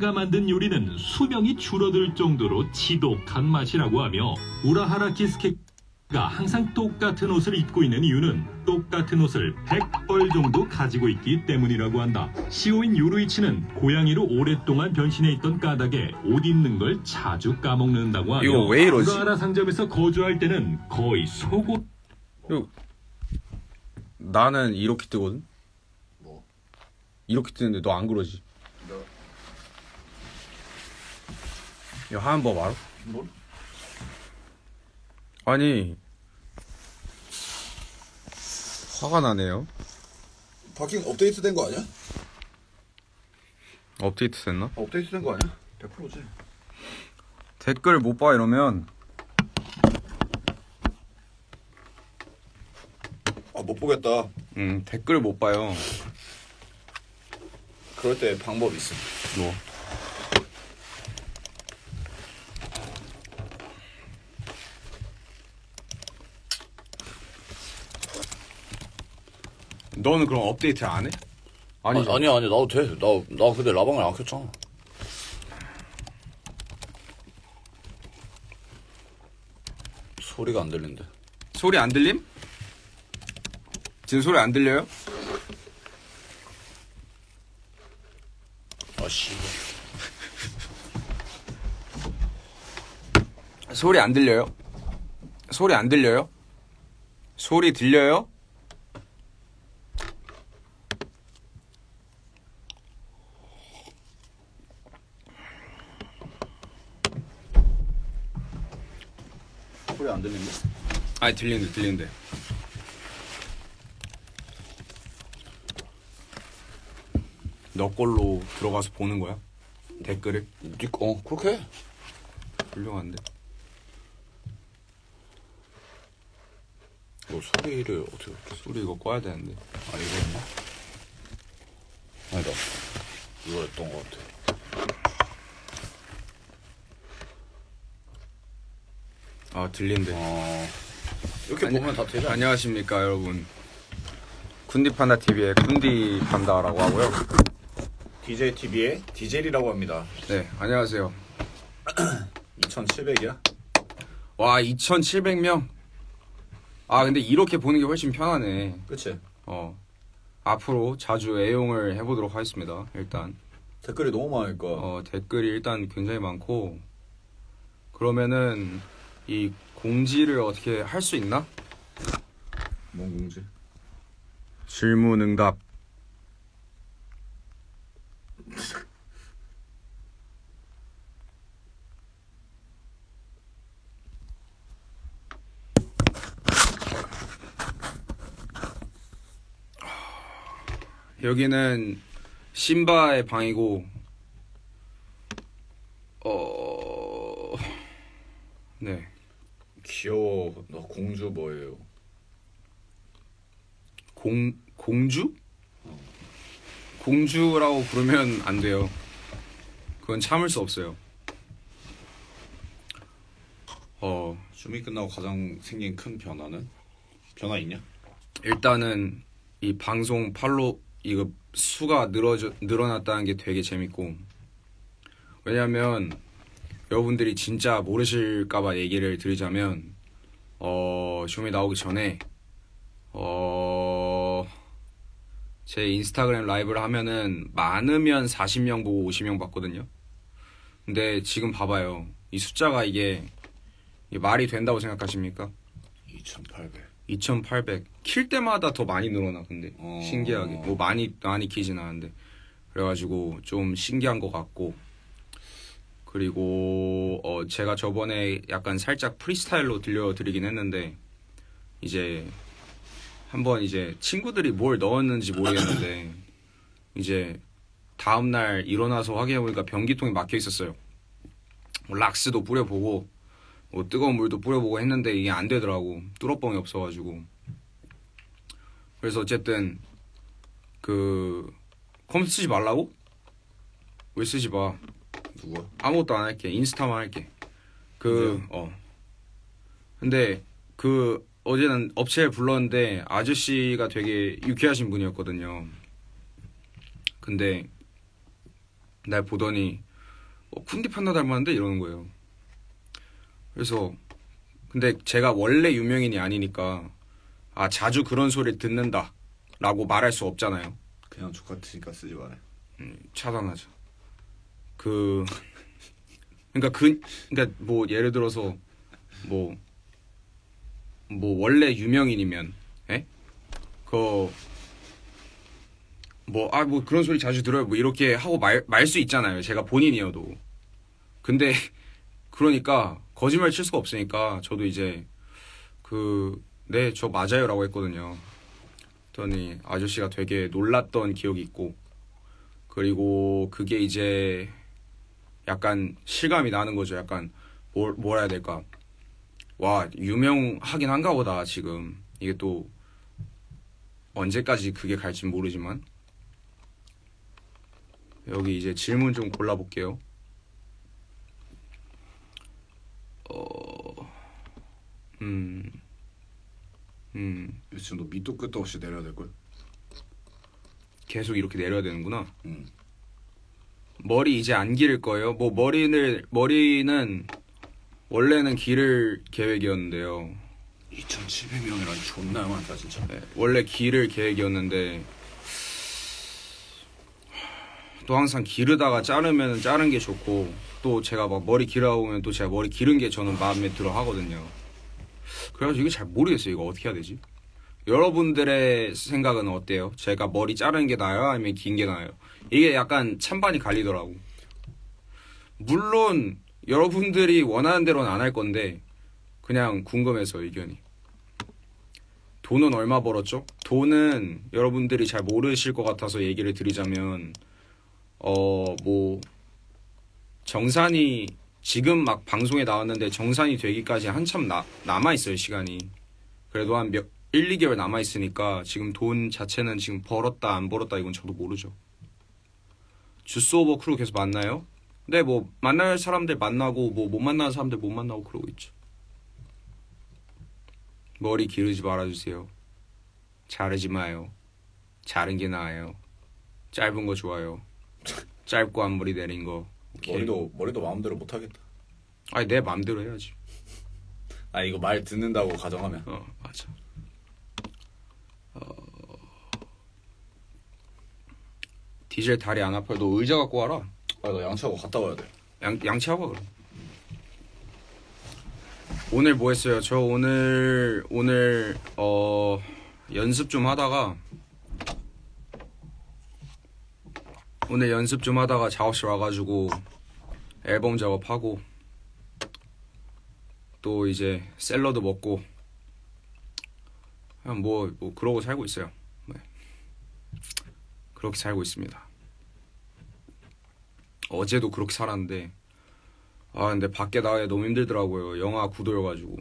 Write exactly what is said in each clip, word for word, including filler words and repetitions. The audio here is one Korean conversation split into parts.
그가 만든 요리는 수명이 줄어들 정도로 지독한 맛이라고 하며 우라하라 키스케가 항상 똑같은 옷을 입고 있는 이유는 똑같은 옷을 백 벌 정도 가지고 있기 때문이라고 한다. 시오인 요루이치는 고양이로 오랫동안 변신해 있던 까닭에 옷 입는 걸 자주 까먹는다고 하며 이거 왜 이러지? 우라하라 상점에서 거주할 때는 거의 속옷 이거 나는 이렇게 뜨거든? 뭐? 이렇게 뜨는데 너 안 그러지? 너 이거 하는 법 알아? 뭘? 아니 화가 나네요. 바뀐 업데이트 된 거 아니야? 업데이트 됐나? 업데이트 된 거 아니야? 백 퍼센트지. 댓글 못 봐 이러면 아, 못 보겠다. 음 댓글 못 봐요. 그럴 때 방법이 있어. 뭐? 너는 그럼 업데이트 안 해? 아니, 아니죠? 아니, 아니, 나도 돼. 나, 나 근데 라방을 안 켰잖아. 소리가 안 들린대. 소리 안 들림? 지금 소리 안 들려요? 아, 씨. 소리 안 들려요? 소리 안 들려요? 소리 들려요? 소리 안 들리는데? 아니 들리는데 들리는데 너 걸로 들어가서 보는 거야? 댓글을? 니, 어, 그렇게 해. 훌륭한데? 뭐, 소리를 어떻게, 어떻게. 소리 이거 꺼야 되는데. 아, 이거였나? 아니다. 이거였던 것 같아. 아 들린대. 어, 이렇게 아니, 보면 다 되지 않나? 안녕하십니까 여러분. 군디판다 티비의 군디판다라고 하고요. 디제이 티비의 디젤이라고 합니다. 네 안녕하세요. 이천칠백이야? 와 이천칠백 명. 아 근데 이렇게 보는 게 훨씬 편하네. 그치? 어 앞으로 자주 애용을 해보도록 하겠습니다. 일단 댓글이 너무 많으니까. 어 댓글이 일단 굉장히 많고 그러면은 이 공지를 어떻게 할 수 있나? 뭔 공지? 질문 응답. 여기는 심바의 방이고 어... 네 귀여워. 너 공주 뭐예요? 공... 공주? 공주라고 부르면 안 돼요. 그건 참을 수 없어요. 어... 줌이 끝나고 가장 생긴 큰 변화는? 변화 있냐? 일단은 이 방송 팔로 이거 수가 늘어져, 늘어났다는 게 되게 재밌고 왜냐면 여러분들이 진짜 모르실까봐 얘기를 드리자면 어 줌이 나오기 전에 어 제 인스타그램 라이브를 하면은 많으면 사십 명 보고 오십 명 봤거든요. 근데 지금 봐봐요. 이 숫자가 이게, 이게 말이 된다고 생각하십니까? 이천팔백. 이천팔백. 킬 때마다 더 많이 늘어나 근데 어... 신기하게 뭐 많이 많이 키진 않은데 그래가지고 좀 신기한 것 같고 그리고 어 제가 저번에 약간 살짝 프리스타일로 들려드리긴 했는데 이제 한번 이제 친구들이 뭘 넣었는지 모르겠는데 이제 다음날 일어나서 확인해보니까 변기통이 막혀 있었어요. 뭐 락스도 뿌려보고 뭐 뜨거운 물도 뿌려보고 했는데 이게 안 되더라고. 뚫어뻥이 없어가지고. 그래서 어쨌든 그 컴퓨터 쓰지 말라고? 왜 쓰지 마? 누구야? 아무것도 안 할게. 인스타만 할게. 그 어. 근데 그 어제는 업체에 불렀는데 아저씨가 되게 유쾌하신 분이었거든요. 근데 날 보더니 어, 쿤디 판다 닮았는데 이러는 거예요. 그래서 근데 제가 원래 유명인이 아니니까 아 자주 그런 소리 듣는다 라고 말할 수 없잖아요. 그냥 족같으니까 쓰지 말아요. 음, 차단하자. 그 그러니까 그 그러니까 뭐 예를 들어서 뭐 뭐 원래 유명인이면 예? 그 뭐 아 뭐 그런 소리 자주 들어요 뭐 이렇게 하고 말 말 수 있잖아요. 제가 본인이어도. 근데 그러니까 거짓말 칠 수가 없으니까 저도 이제 그 네 저 맞아요라고 했거든요. 그랬더니 아저씨가 되게 놀랐던 기억이 있고 그리고 그게 이제 약간 실감이 나는 거죠. 약간 뭘 뭐라 해야 될까? 와 유명하긴 한가 보다 지금. 이게 또 언제까지 그게 갈진 모르지만 여기 이제 질문 좀 골라볼게요. 어... 음... 음... 지금 너 밑도 끝도 없이 내려야 될걸? 계속 이렇게 내려야 되는구나. 응. 머리 이제 안 기를 거예요. 뭐 머리를 머리는 원래는 기를 계획이었는데요. 이천칠백 명이라니 존나 많다 진짜. 네, 원래 기를 계획이었는데 또 항상 기르다가 자르면 자른 게 좋고 또 제가 막 머리 길어 보면 또 제가 머리 기른 게 저는 마음에 들어 하거든요. 그래가지고 이게 잘 모르겠어요. 이거 어떻게 해야 되지? 여러분들의 생각은 어때요? 제가 머리 자르는 게 나아요? 아니면 긴 게 나아요? 이게 약간 찬반이 갈리더라고. 물론 여러분들이 원하는 대로는 안 할 건데 그냥 궁금해서 의견이. 돈은 얼마 벌었죠? 돈은 여러분들이 잘 모르실 것 같아서 얘기를 드리자면 어 뭐 정산이 지금 막 방송에 나왔는데 정산이 되기까지 한참 나, 남아있어요 시간이. 그래도 한 몇, 일, 이 개월 남아있으니까 지금 돈 자체는 지금 벌었다 안 벌었다 이건 저도 모르죠. 주스 오버 크루 계속 만나요? 네, 뭐 만날 사람들 만나고 뭐 못 만나는 사람들 못 만나고 그러고 있죠. 머리 기르지 말아주세요. 자르지 마요. 자른 게 나아요. 짧은 거 좋아요. 짧고 앞머리 내린 거. 오케이. 머리도 머리도 마음대로 못 하겠다. 아니 내 맘대로 해야지. 아 이거 말 듣는다고 가정하면. 어 맞아. 어... 디젤 다리 안 아파요. 너 의자 갖고 와라. 아 너 양치하고 갔다 와야 돼. 양 양치하고 그럼. 오늘 뭐 했어요? 저 오늘 오늘 어 연습 좀 하다가 오늘 연습 좀 하다가 작업실 와가지고 앨범 작업하고 또 이제 샐러드 먹고 그냥 뭐, 뭐 그러고 살고 있어요. 네. 그렇게 살고 있습니다. 어제도 그렇게 살았는데 아 근데 밖에 나가기 너무 힘들더라고요. 영하 구 도여가지고.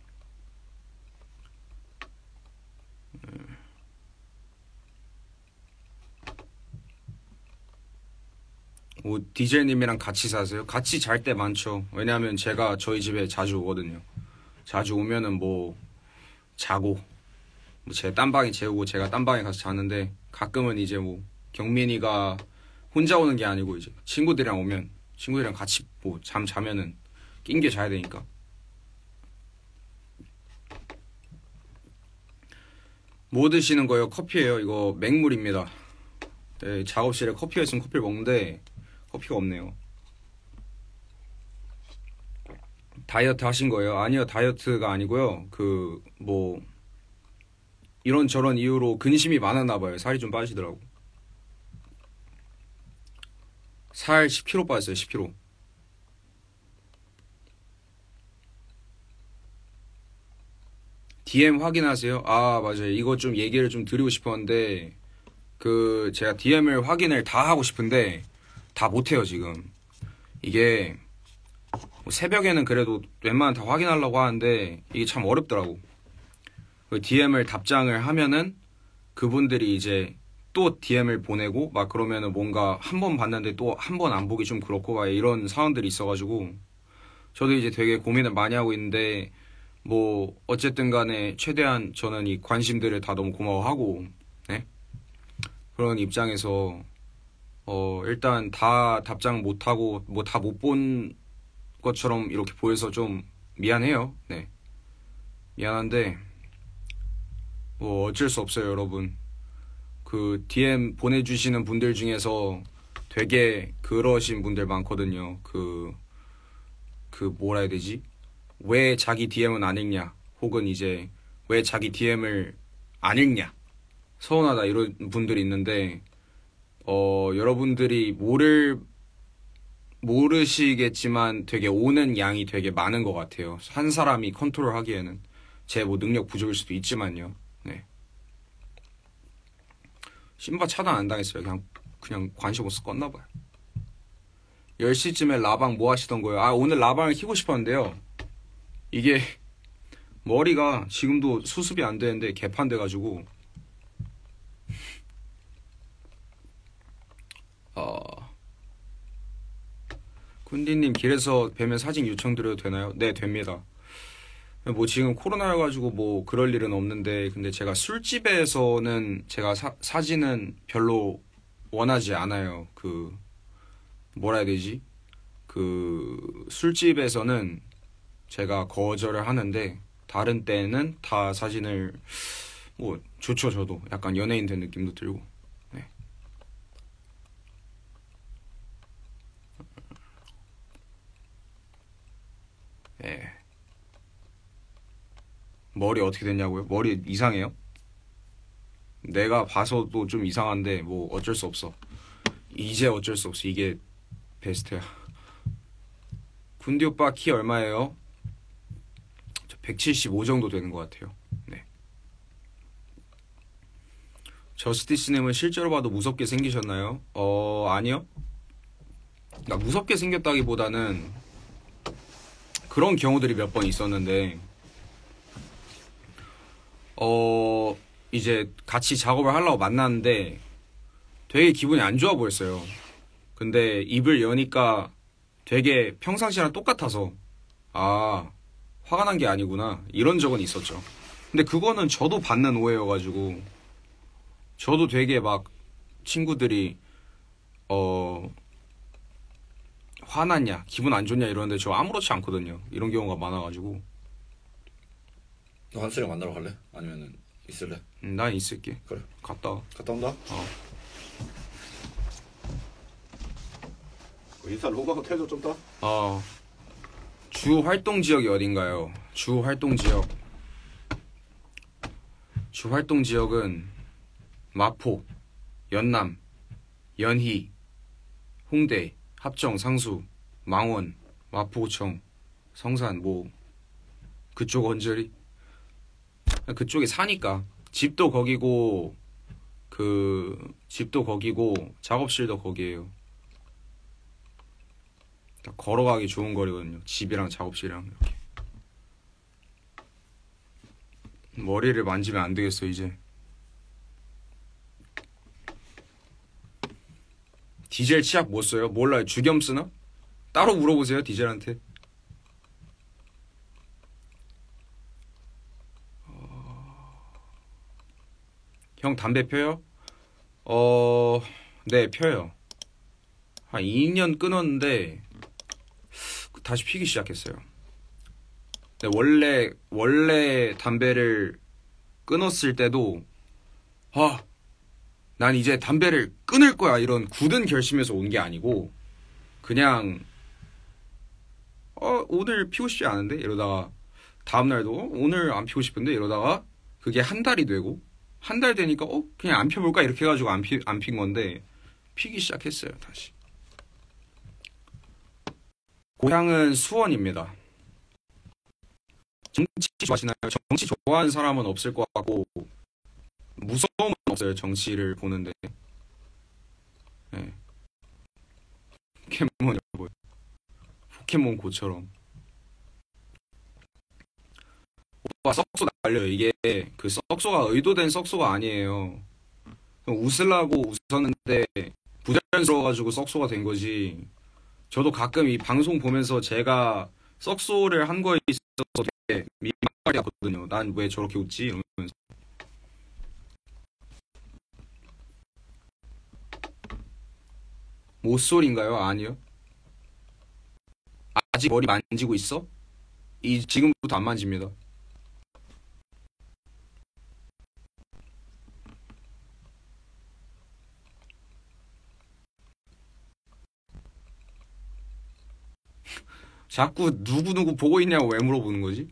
뭐 디제이님이랑 같이 사세요? 같이 잘 때 많죠. 왜냐하면 제가 저희 집에 자주 오거든요. 자주 오면은 뭐 자고 뭐 제 딴방에 재우고 제가 딴방에 가서 자는데 가끔은 이제 뭐 경민이가 혼자 오는 게 아니고 이제 친구들이랑 오면 친구들이랑 같이 뭐 잠 자면은 낑겨 자야 되니까. 뭐 드시는 거예요? 커피예요. 이거 맹물입니다. 네, 작업실에 커피가 있으면 커피를 먹는데 커피가 없네요. 다이어트 하신 거예요? 아니요, 다이어트가 아니고요. 그 뭐 이런 저런 이유로 근심이 많았나 봐요. 살이 좀 빠지더라고. 살 십 킬로그램 빠졌어요. 십 킬로그램. 디엠 확인하세요? 아 맞아요. 이거 좀 얘기를 좀 드리고 싶었는데 그 제가 디엠을 확인을 다 하고 싶은데 다 못해요 지금. 이게 뭐 새벽에는 그래도 웬만하면 다 확인하려고 하는데 이게 참 어렵더라고. 그 디엠을 답장을 하면은 그분들이 이제 또 디엠을 보내고 막 그러면은 뭔가 한 번 봤는데 또 한 번 안 보기 좀 그렇고 막 이런 상황들이 있어가지고 저도 이제 되게 고민을 많이 하고 있는데 뭐 어쨌든 간에 최대한 저는 이 관심들을 다 너무 고마워하고 네? 그런 입장에서 어, 일단 다 답장 못하고 뭐 다 못 본 것처럼 이렇게 보여서 좀 미안해요. 네. 미안한데 뭐 어쩔 수 없어요, 여러분. 그 디엠 보내주시는 분들 중에서 되게 그러신 분들 많거든요. 그, 그 뭐라 해야 되지? 왜 자기 디엠은 안 읽냐? 혹은 이제 왜 자기 디엠을 안 읽냐? 서운하다 이런 분들이 있는데 어, 여러분들이 모를 모르시겠지만 되게 오는 양이 되게 많은 것 같아요. 한 사람이 컨트롤하기에는 제 뭐 능력 부족일 수도 있지만요. 네. 심바 차단 안 당했어요. 그냥 그냥 관심 없어 껐나 봐요. 열 시쯤에 라방 뭐 하시던 거예요? 아, 오늘 라방을 키고 싶었는데요. 이게 머리가 지금도 수습이 안 되는데 개판돼 가지고 어 군디님 길에서 뵈면 사진 요청드려도 되나요? 네, 됩니다. 뭐 지금 코로나여가지고 뭐 그럴 일은 없는데 근데 제가 술집에서는 제가 사, 사진은 별로 원하지 않아요. 그 뭐라 해야 되지? 그 술집에서는 제가 거절을 하는데 다른 때는 다 사진을 뭐 좋죠. 저도 약간 연예인 된 느낌도 들고. 네. 네. 머리 어떻게 됐냐고요? 머리 이상해요? 내가 봐서도 좀 이상한데 뭐 어쩔 수 없어. 이제 어쩔 수 없어. 이게 베스트야. 군디 오빠 키 얼마예요? 저 백칠십오 정도 되는 것 같아요. 네. 저스티스님은 실제로 봐도 무섭게 생기셨나요? 어, 아니요. 나 무섭게 생겼다기보다는 그런 경우들이 몇 번 있었는데 어, 이제 같이 작업을 하려고 만났는데 되게 기분이 안 좋아 보였어요. 근데 입을 여니까 되게 평상시랑 똑같아서 아, 화가 난 게 아니구나 이런 적은 있었죠. 근데 그거는 저도 받는 오해여가지고 저도 되게 막 친구들이 어 화났냐 기분 안 좋냐 이러는데 저 아무렇지 않거든요. 이런 경우가 많아가지고 너 한수랑 만나러 갈래? 아니면은 있을래? 음, 난 있을게. 그래. 갔다 와. 갔다 온다? 어. 뭐 인사 로그아웃 해줘 좀 더. 어. 주 활동 지역이 어딘가요? 주 활동 지역. 주 활동 지역은 마포, 연남, 연희, 홍대, 합정, 상수, 망원, 마포구청, 성산 뭐 그쪽 언저리 그쪽에 사니까 집도 거기고 그 집도 거기고 작업실도 거기에요. 걸어가기 좋은 거리거든요. 집이랑 작업실이랑 이렇게. 머리를 만지면 안 되겠어 이제. 디젤 치약 뭐 써요? 몰라요. 주겸 쓰나? 따로 물어보세요 디젤한테. 형 담배 펴요? 어... 네, 펴요. 한 이 년 끊었는데 다시 피기 시작했어요. 근데 원래 원래 담배를 끊었을 때도 아, 난 이제 담배를 끊을 거야 이런 굳은 결심에서 온 게 아니고 그냥 어, 오늘 피고 싶지 않은데 이러다가 다음날도 어, 오늘 안 피고 싶은데 이러다가 그게 한 달이 되고 한 달 되니까 어 그냥 안 펴볼까 이렇게 해가지고 안 피 안 핀 건데 피기 시작했어요 다시. 고향은 수원입니다. 정치 좋아하시나요? 정치 좋아하는 사람은 없을 것 같고 무서움은 없어요. 정치를 보는데. 네. 포켓몬이 뭐예요? 포켓몬 고처럼. 오빠 썩소 날려요. 이게 그 썩소가 의도된 썩소가 아니에요. 웃으려고 웃었는데 부자연스러워가지고 썩소가 된 거지. 저도 가끔 이 방송 보면서 제가 썩소를 한 거에 있어서 되게 민망하게 하거든요. 난 왜 저렇게 웃지? 이러면서. 모쏠인가요? 아니요. 아직 머리 만지고 있어? 이 지금부터 안 만집니다. 자꾸 누구누구 보고 있냐고 왜 물어보는 거지?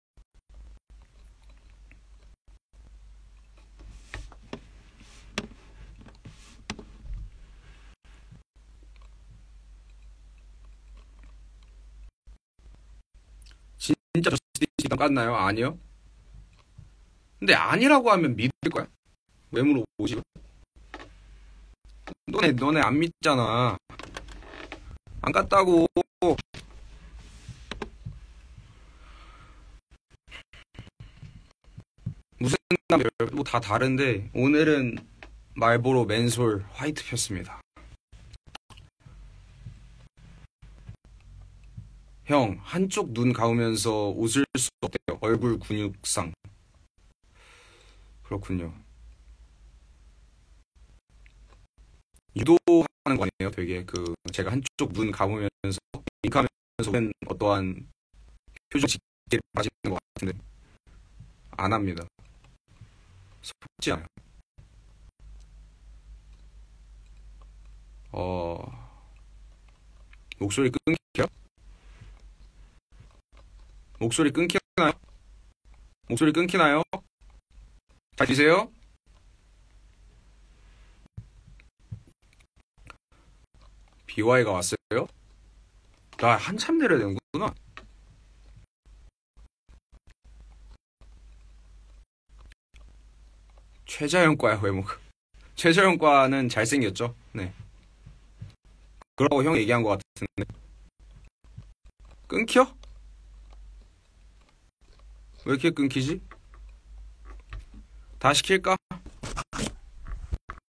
진짜 저스티스 깠나요? 아니요. 근데 아니라고 하면 믿을 거야? 왜 물어보지? 너네 너네 안 믿잖아. 안 깠다고. 무슨 남들 뭐다 다른데 오늘은 말보로 맨솔 화이트 폈습니다. 형, 한쪽 눈 감으면서 웃을 수 없대요. 얼굴 근육상. 그렇군요. 유도하는 거 아니에요? 되게 그 제가 한쪽 눈 감으면서 윙크하면서 어떠한 표정 짓기를 빠지는 것 같은데 안 합니다. 속지 않아요. 어... 목소리 끊겨? 목소리 끊기나요? 목소리 끊기나요? 잘 들리세요? 비와이가 왔어요? 나 한참 내려야 되는구나. 최자연과야 외모. 최자연과는 잘생겼죠? 네. 그러고 형 얘기한 것 같은데. 끊겨? 왜 이렇게 끊기지? 다시 킬까?